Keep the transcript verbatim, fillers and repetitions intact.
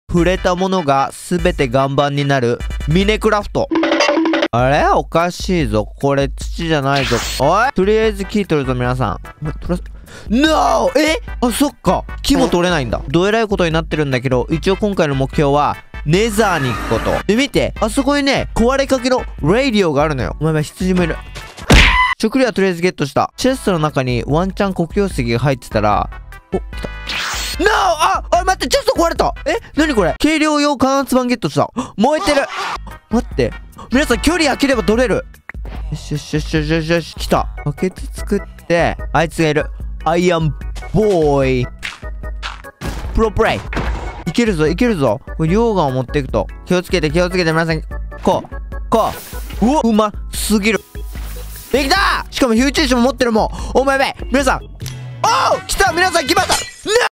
触れたものが全て岩盤になるミネクラフト。あれおかしいぞ。これ土じゃないぞ。おいとりあえず木取るぞ、皆さん。ノー！ えあ、そっか。木も取れないんだ。どえらいことになってるんだけど、一応今回の目標は、ネザーに行くこと。で、見て。あそこにね、壊れかけのレディオがあるのよ。お前は羊もいる。食料はとりあえずゲットした。チェストの中にワンチャン黒曜石が入ってたら、お、来た。ノー！ あ、あ、待って、チェスト壊れた。え、なにこれ？軽量用加圧板ゲットした。燃えてる。待って。皆さん距離開ければ取れる。よしよしよしよしよしよし。来た。バケツ作って、あいつがいる。アイアンボーイ。プロプレイ。いけるぞいけるぞ。これ溶岩を持っていくと。気をつけて気をつけて皆さん。こう。こう。うわ、うますぎる。できた！しかも火打ち石も持ってるもん。お前べ皆さん。おう来た皆さん来ました。